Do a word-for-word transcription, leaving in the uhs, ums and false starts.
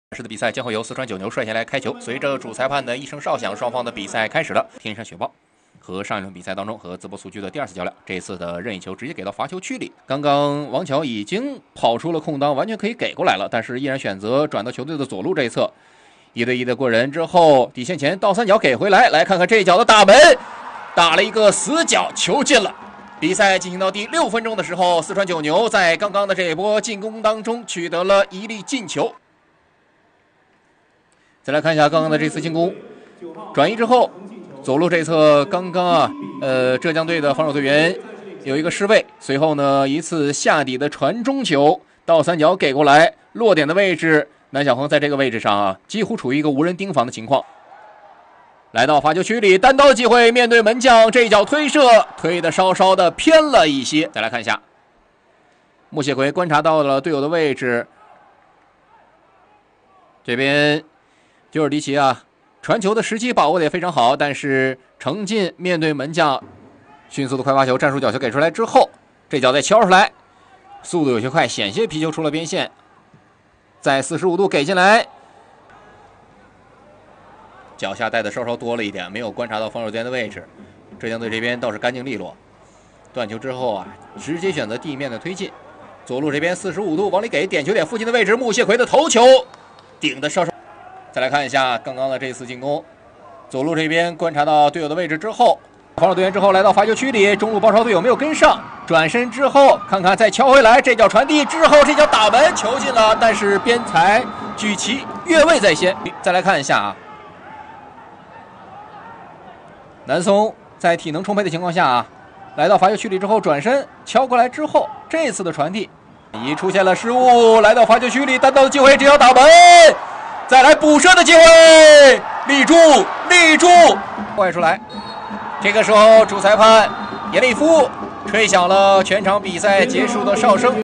是的比赛将会由四川九牛率先来开球。随着主裁判的一声哨响，双方的比赛开始了。天山雪豹和上一轮比赛当中和淄博苏区的第二次较量，这次的任意球直接给到罚球区里。刚刚王乔已经跑出了空当，完全可以给过来了，但是依然选择转到球队的左路这一侧，一对一的过人之后，底线前倒三角给回来。来看看这一脚的打门，打了一个死角，球进了。 比赛进行到第六分钟的时候，四川九牛在刚刚的这一波进攻当中取得了一粒进球。再来看一下刚刚的这次进攻，转移之后，左路这侧刚刚啊，呃，浙江队的防守队员有一个失位，随后呢一次下底的传中球，倒三角给过来，落点的位置，南小鹏在这个位置上啊，几乎处于一个无人盯防的情况。 来到罚球区里，单刀的机会，面对门将这一脚推射，推的稍稍的偏了一些。再来看一下，穆谢奎观察到了队友的位置，这边久尔迪奇啊，传球的时机把握的也非常好，但是程进面对门将，迅速的快发球，战术角球给出来之后，这脚再敲出来，速度有些快，险些皮球出了边线，在四十五度给进来。 脚下带的稍稍多了一点，没有观察到防守队员的位置。浙江队这边倒是干净利落，断球之后啊，直接选择地面的推进。左路这边四十五度往里给，点球点附近的位置，穆谢奎的头球顶的稍稍。再来看一下刚刚的这次进攻，左路这边观察到队友的位置之后，防守队员之后来到罚球区里，中路包抄队友没有跟上，转身之后看看再敲回来，这脚传递之后，这脚打门球进了，但是边裁举旗越位在先。再来看一下啊。 南松在体能充沛的情况下啊，来到罚球区里之后转身敲过来之后，这次的传递已出现了失误，来到罚球区里单刀的机会，只要打门，再来补射的机会，立柱立柱，坏出来。这个时候主裁判耶利夫吹响了全场比赛结束的哨声。